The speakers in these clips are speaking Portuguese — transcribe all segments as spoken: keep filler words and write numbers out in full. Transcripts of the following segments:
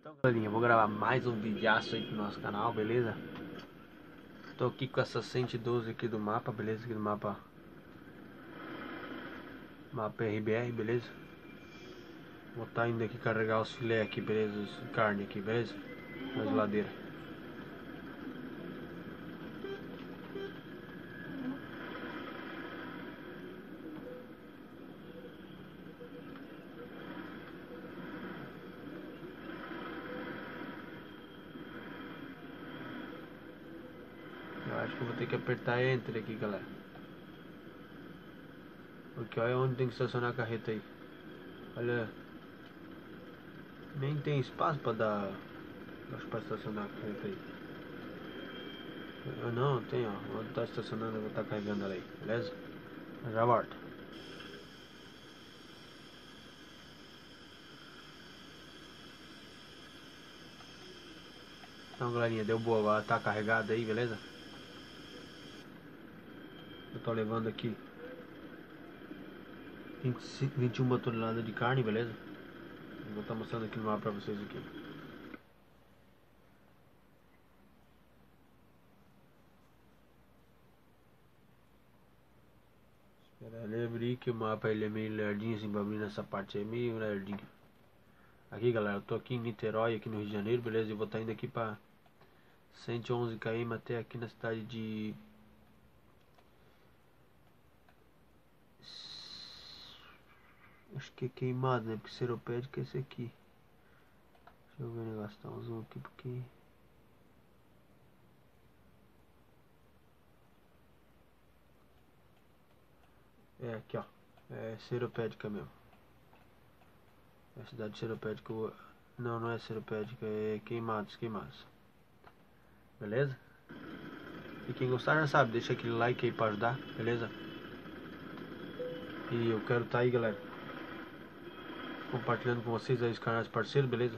Então, galerinha, eu vou gravar mais um videaço aí pro nosso canal, beleza? Tô aqui com essa cento e doze aqui do mapa, beleza? Aqui do mapa Mapa R B R, beleza? Vou estar indo aqui carregar os filé aqui, beleza? Os carne aqui, beleza? Na geladeira. Eu acho que eu vou ter que apertar Enter aqui, galera. Porque olha onde tem que estacionar a carreta aí. Olha. Nem tem espaço pra dar. Acho pra estacionar a carreta aí. Eu não, tem ó. Onde tá estacionando eu vou estar carregando ela aí, beleza? Eu já volto. Então, galerinha, deu boa, agora tá carregada aí, beleza? Eu tô levando aqui vinte e uma toneladas de carne, beleza? Eu vou estar mostrando aqui no mapa pra vocês aqui. Espera ele abrir, que o mapa ele é meio lerdinho assim pra abrir nessa parte aí, meio lerdinho. Aqui, galera, eu tô aqui em Niterói, aqui no Rio de Janeiro, beleza? E vou estar indo aqui pra cento e onze quilômetros até aqui na cidade de... Acho que é Queimado, né? Porque Seropédica é esse aqui. Deixa eu ver o negócio, tá um zoom aqui porque... É aqui, ó. É Seropédica mesmo. É a cidade de Seropédica. Não, não é Seropédica, é Queimados, Queimados. Beleza? E quem gostar já sabe, deixa aquele like aí pra ajudar, beleza? E eu quero tá aí, galera, compartilhando com vocês aí os canais parceiros, beleza?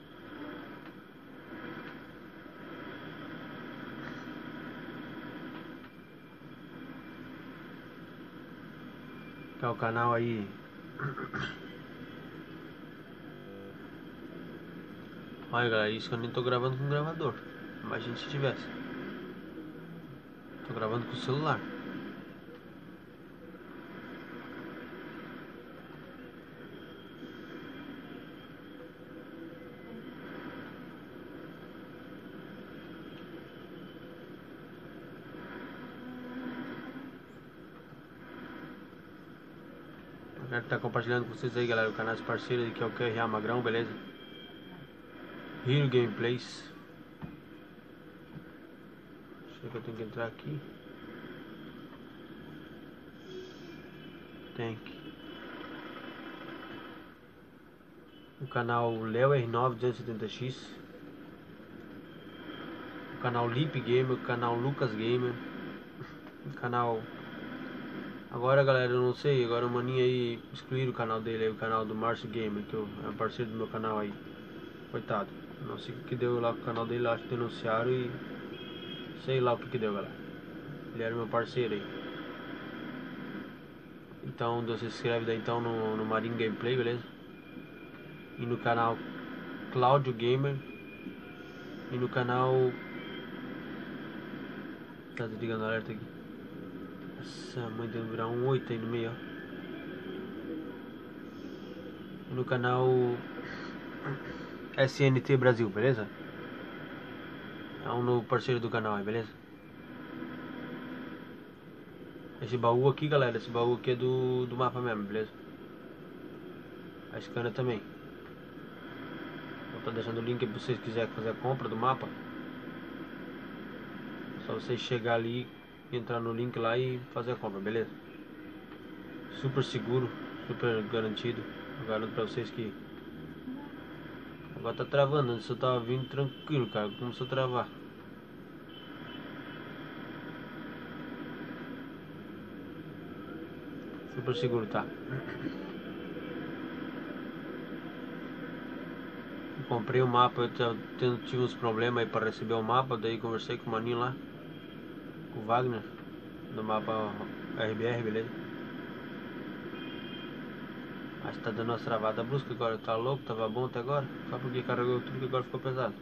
Que é o canal aí. Olha, galera, isso que eu nem tô gravando com gravador. Imagina se tivesse. Tô gravando com o celular. Eu quero estar compartilhando com vocês aí, galera, o canal parceiro aí, que é o Q R A Magrão, beleza? Hero Gameplays. Acho que eu tenho que entrar aqui. Tem que. O canal Leo R nove duzentos e setenta X. O canal Lip Gamer, o canal Lucas Gamer. O canal... Agora, galera, eu não sei, agora o maninho aí excluir o canal dele aí, o canal do Márcio Gamer, que é um parceiro do meu canal aí. Coitado, não sei o que deu lá com o canal dele, acho que denunciaram e... sei lá o que que deu, galera. Ele era meu parceiro aí. Então, você se inscreve daí então no, no Marinho Gameplay, beleza? E no canal Cláudio Gamer. E no canal... Tá desligando o alerta aqui. Nossa, a mãe deu virar um oito aí no meio, ó. E no canal S N T Brasil, beleza? É um novo parceiro do canal aí, beleza? Esse baú aqui, galera, esse baú aqui é do, do mapa mesmo, beleza? A Scania também. Vou estar deixando o link aí pra vocês quiserem fazer a compra do mapa. É só vocês chegar ali, entrar no link lá e fazer a compra, beleza? Super seguro, super garantido. Eu garanto pra vocês que... Agora tá travando, antes eu tava vindo tranquilo, cara, começou a travar. Super seguro, tá? Eu comprei o mapa, eu tendo, tive uns problemas aí pra receber o mapa, daí conversei com o maninho lá, com o Wagner, do mapa R B R, beleza? Mas tá dando umas travadas bruscas agora, tá louco, tava bom até agora. Só porque carregou tudo que agora ficou pesado.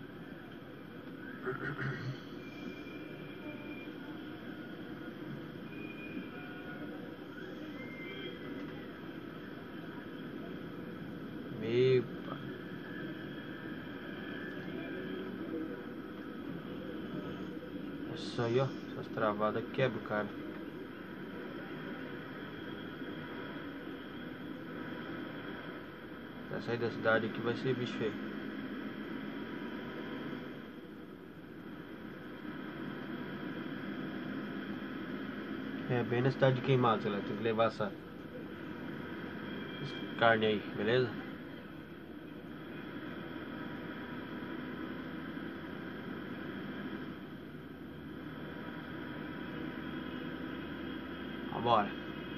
Epa. Isso aí, ó. Essas travadas quebram, cara. Pra sair da cidade aqui vai ser bicho feio. É, bem na cidade de Queimados, galera. Tem que levar essa, essa carne aí, beleza? Vambora.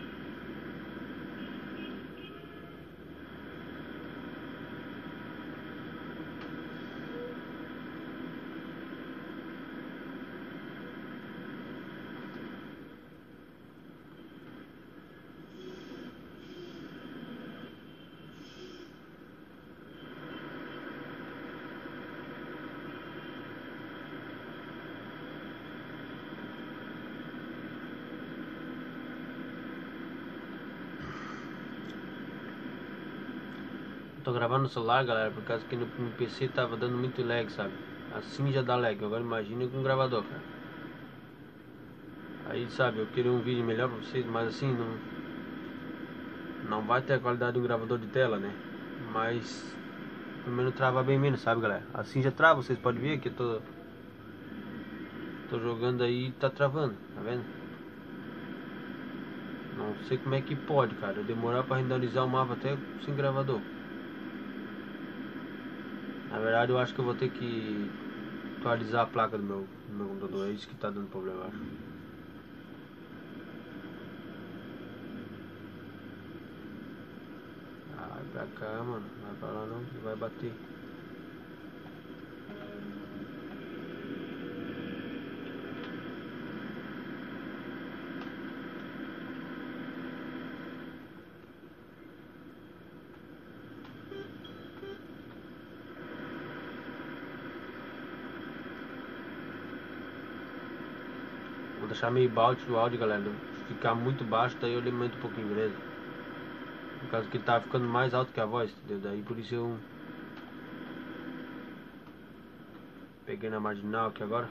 Tô gravando no celular, galera, por causa que no, no P C tava dando muito lag, sabe? Assim já dá lag, agora imagina com um gravador, cara. Aí, sabe, eu queria um vídeo melhor pra vocês, mas assim, não... Não vai ter a qualidade de um gravador de tela, né? Mas... Pelo menos trava bem menos, sabe, galera? Assim já trava, vocês podem ver que eu tô... Tô jogando aí e tá travando, tá vendo? Não sei como é que pode, cara. Eu demorar pra renderizar o mapa até sem gravador. Na verdade eu acho que eu vou ter que atualizar a placa do meu, do meu computador. É isso que tá dando problema, eu acho. Vai pra cá, mano. Vai pra lá não, que vai bater. Vou deixar meio baixo o áudio, galera. Se ficar muito baixo, daí eu aumento um pouquinho, beleza? Por causa que ele tá ficando mais alto que a voz, entendeu? Daí por isso eu... Peguei na marginal aqui agora.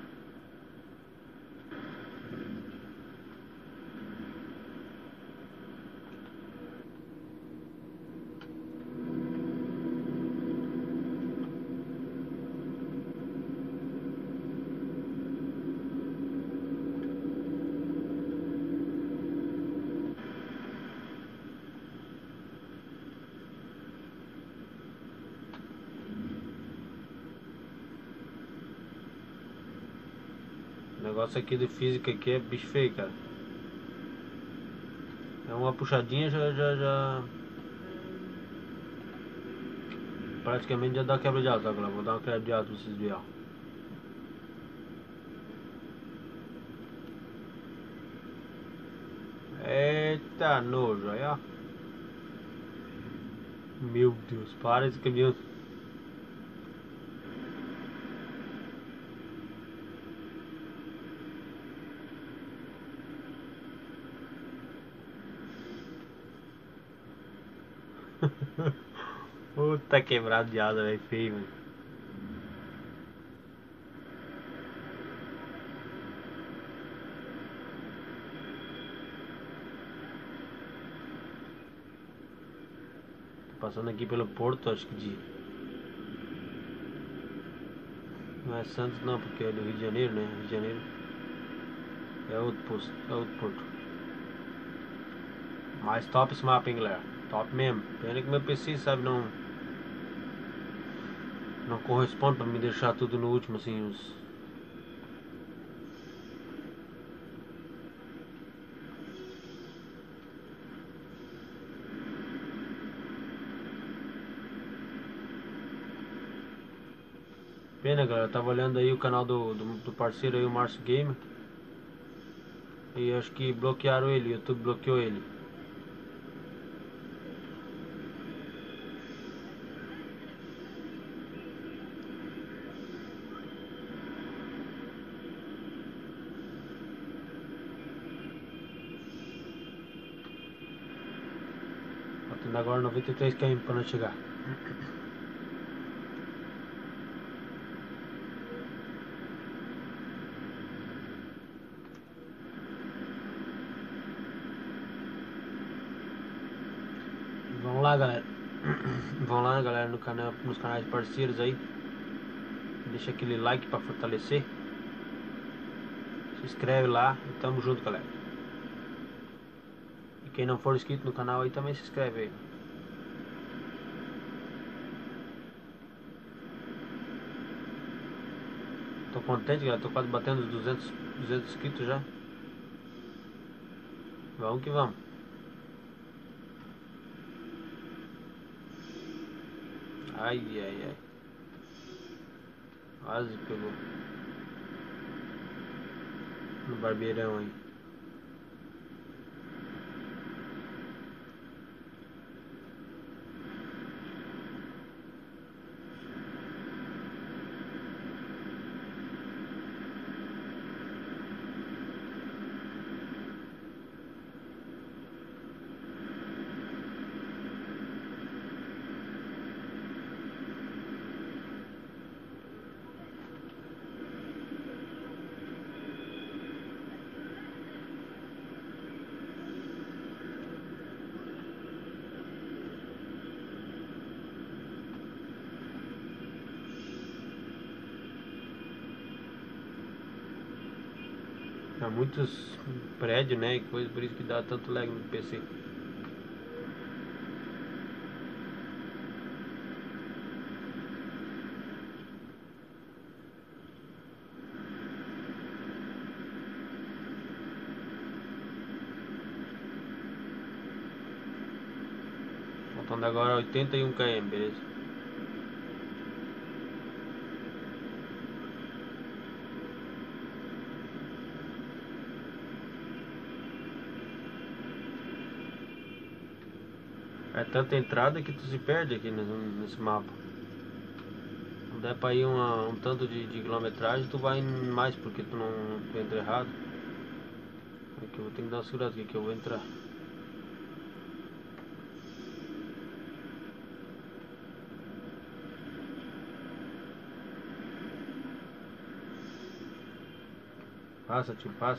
O negócio aqui de física aqui é bicho feio, cara. É uma puxadinha já já já praticamente já dá quebra de asa, tá, galera? Vou dar uma quebra de asa pra vocês verem, ó. Eita nojo, aí ó. Meu Deus, para esse caminhão. Puta quebrado de asa, velho, feio, velho. Tô passando aqui pelo porto, acho que de... Não é Santos não, porque é do Rio de Janeiro, né? Rio de Janeiro é outro posto, é outro porto. Mas top esse mapa, hein, galera. Top mesmo. Pena que meu P C, sabe, não... Não corresponde pra me deixar tudo no último, assim, os... Pena, galera, eu tava olhando aí o canal do, do, do parceiro aí, o Márcio Gamer. E acho que bloquearam ele, o YouTube bloqueou ele. Faltando agora noventa e três quilômetros para nós chegar. Vamos lá, galera. Vão lá, galera, no canal, nos canais parceiros aí. Deixa aquele like para fortalecer. Se inscreve lá e tamo junto, galera. E quem não for inscrito no canal aí também se inscreve aí. Tô contente, galera. Tô quase batendo os duzentos, duzentos inscritos já. Vamos que vamos. Ai, ai, ai. Quase pegou. No barbeirão aí. Há muitos prédios, né, e coisa, por isso que dá tanto lag no P C. Faltando agora oitenta e um quilômetros, beleza? É tanta entrada que tu se perde aqui nesse, nesse mapa. Não der pra ir uma, um tanto de, de quilometragem, tu vai mais porque tu não tu entra errado. Aqui eu vou ter que dar uma segurada aqui que eu vou entrar. Passa, tio, passa.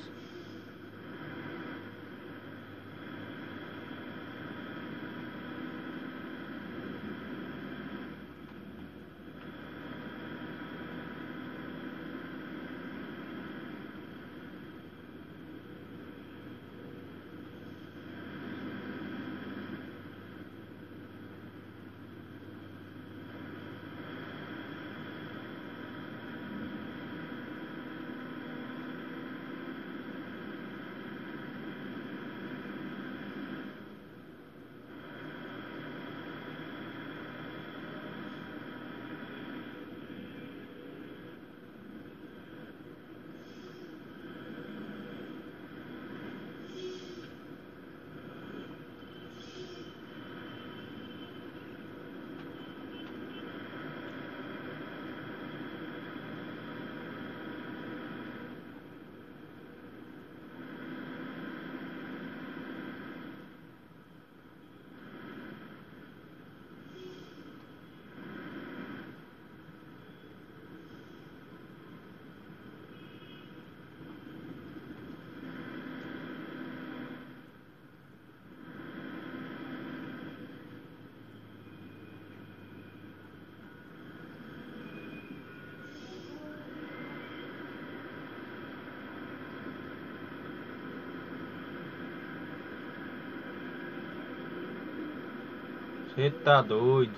Você tá doido?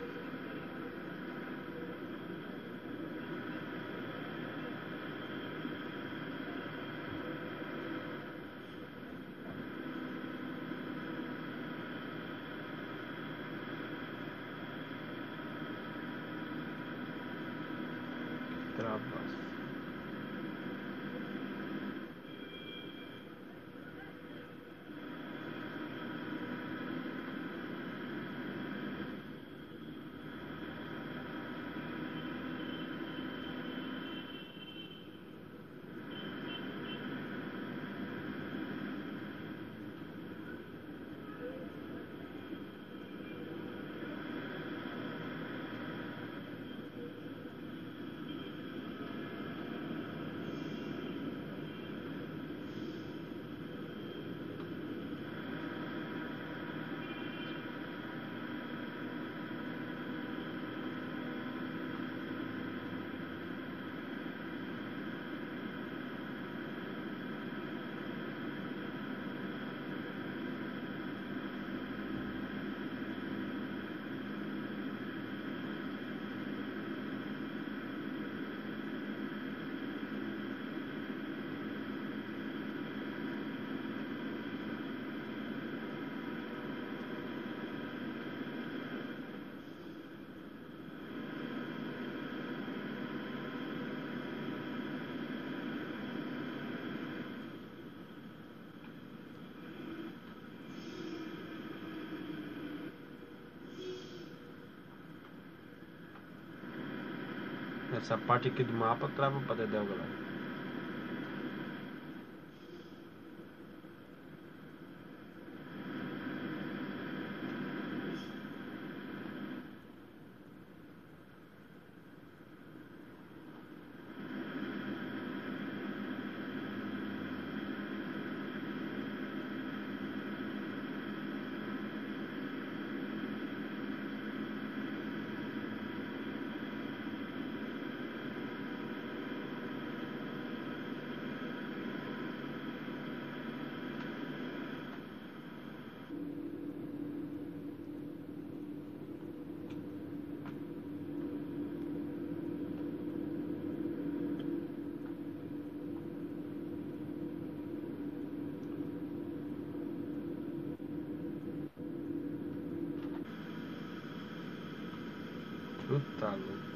Travas. Essa parte aqui do mapa trava pra Dedéu, galera. Tu tá louco.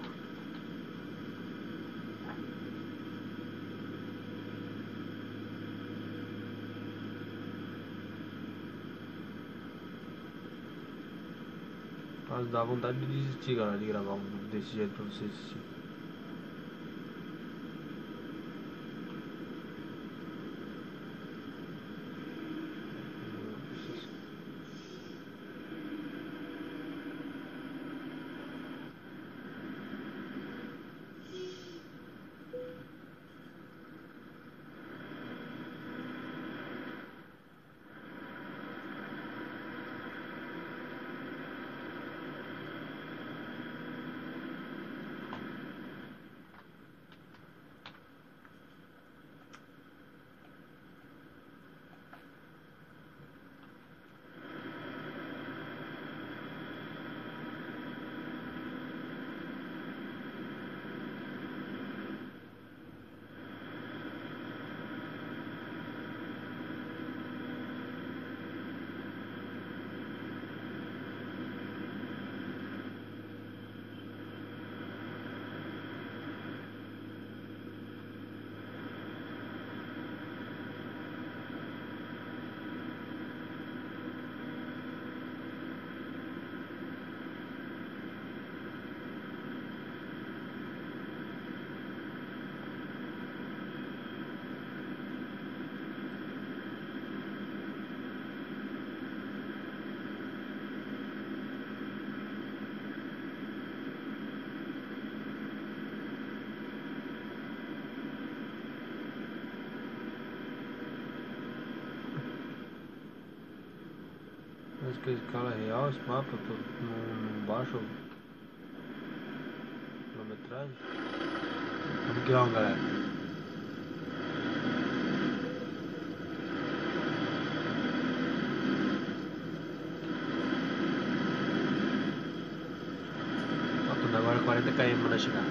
Mas dá vontade de desistir, galera, de gravar um vídeo desse jeito pra vocês assistirem. Acho que a escala é real, esse mapa, eu tô no, no baixo quilometragem. Vamos que vamos, galera. Faltando agora quarenta quilômetros para chegar.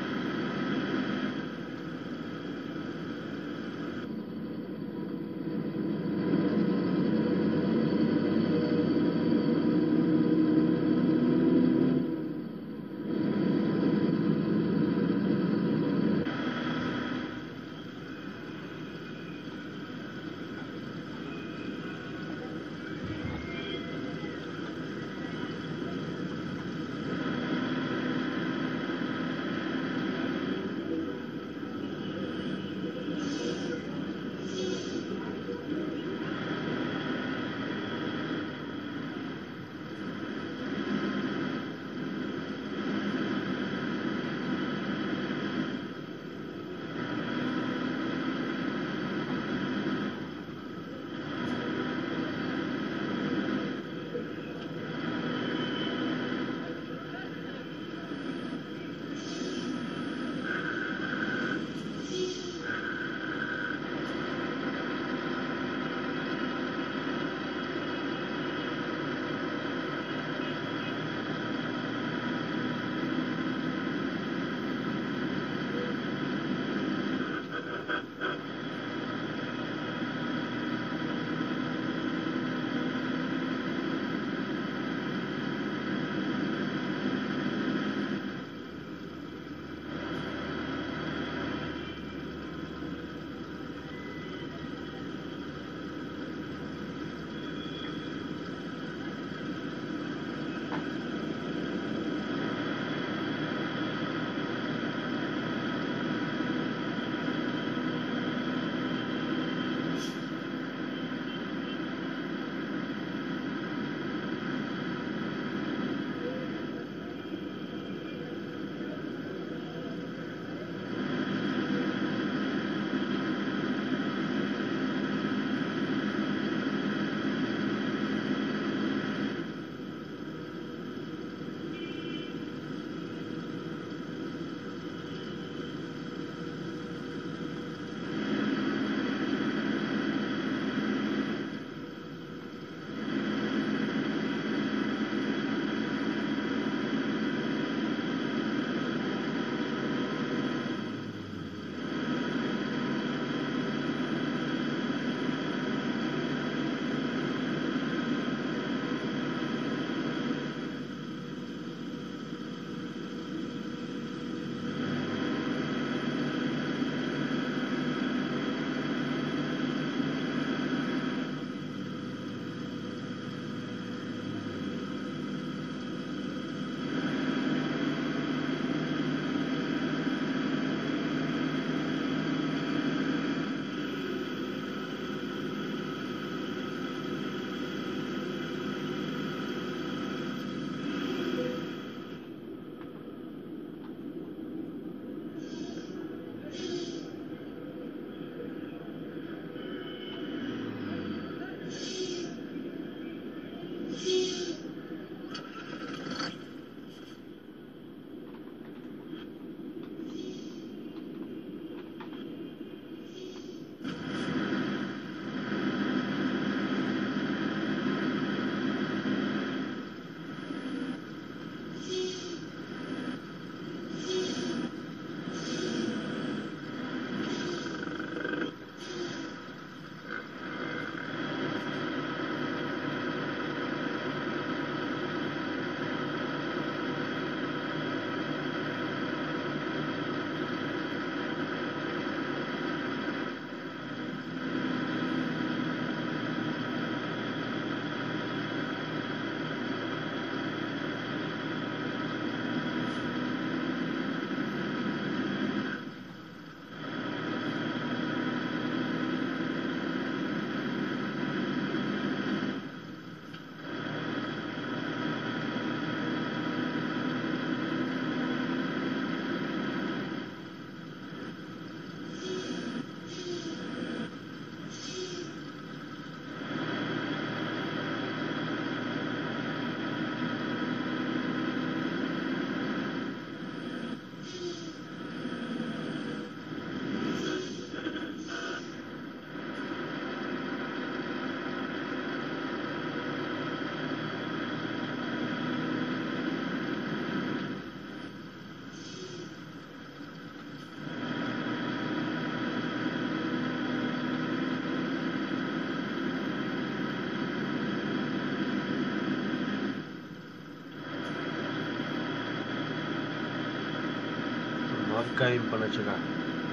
nove quilômetros para nós chegar.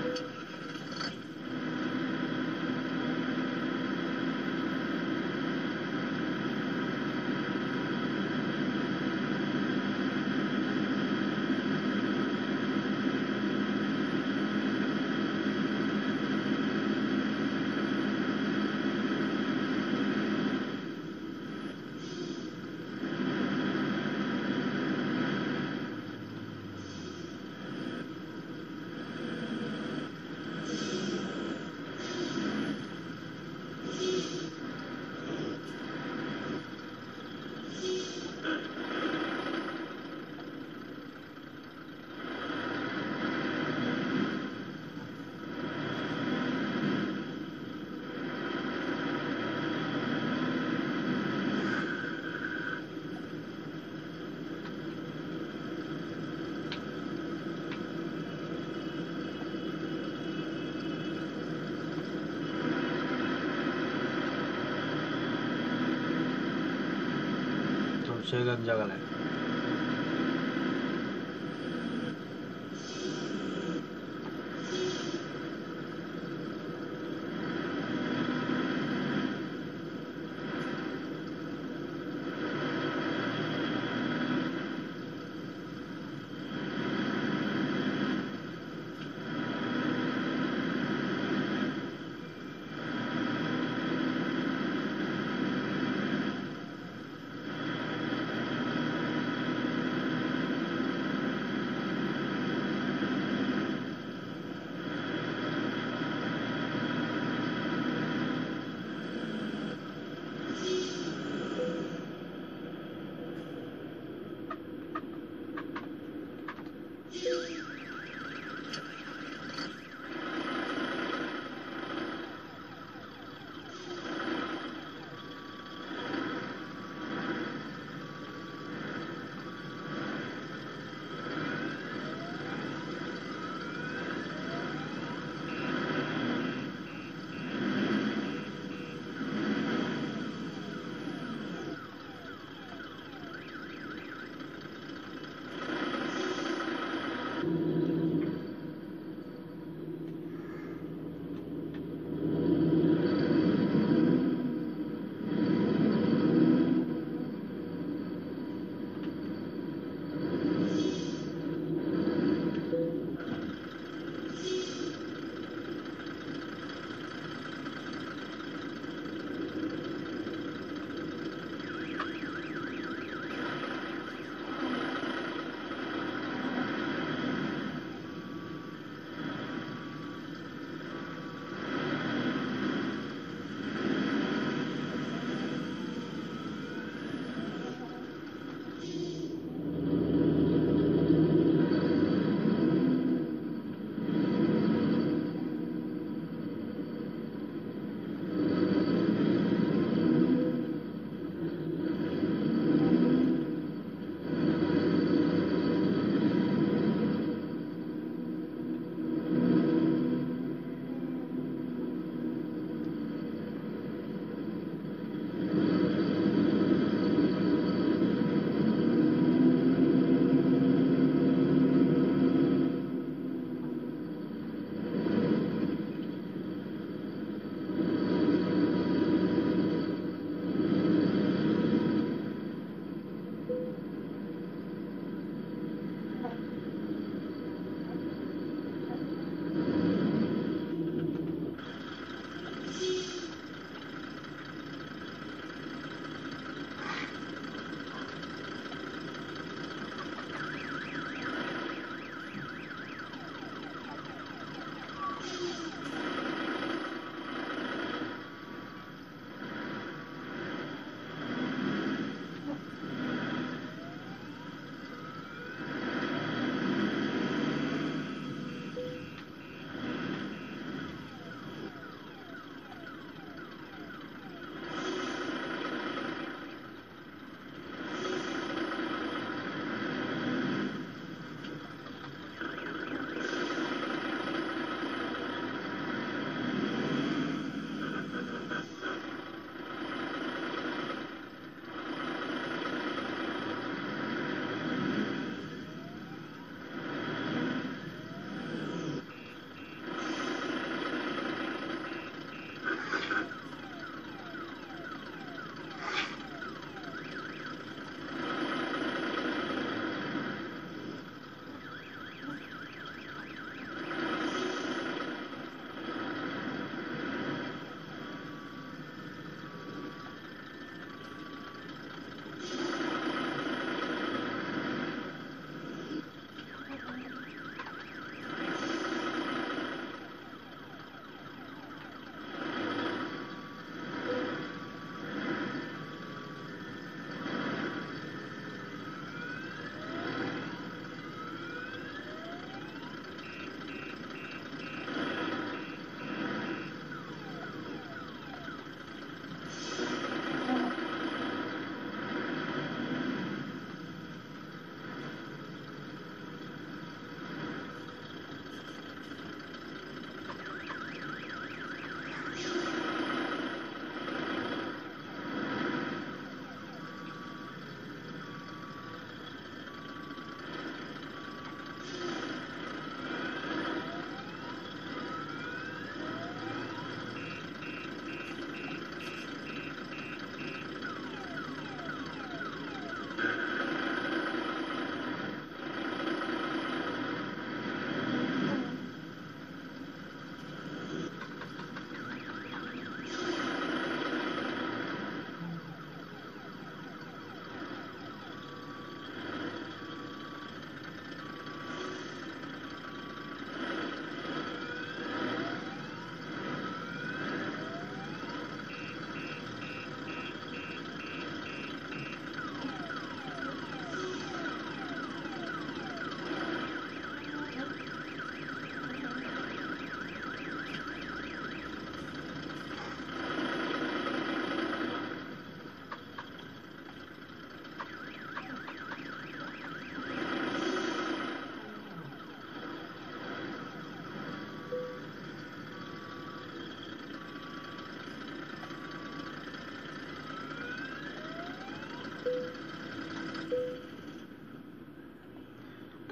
Chegando já, galera.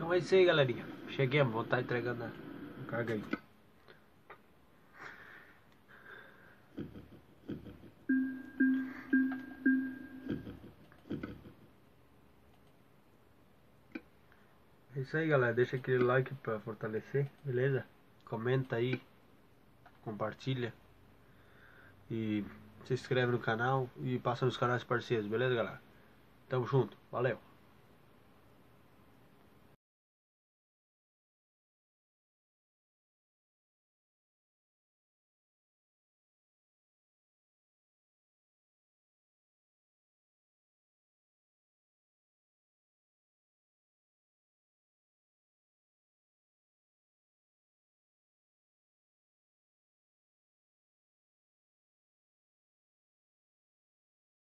Então é isso aí, galerinha. Cheguemos, vou estar entregando a carga aí. É isso aí, galera. Deixa aquele like pra fortalecer, beleza? Comenta aí, compartilha e se inscreve no canal e passa nos canais parceiros, beleza, galera? Tamo junto, valeu!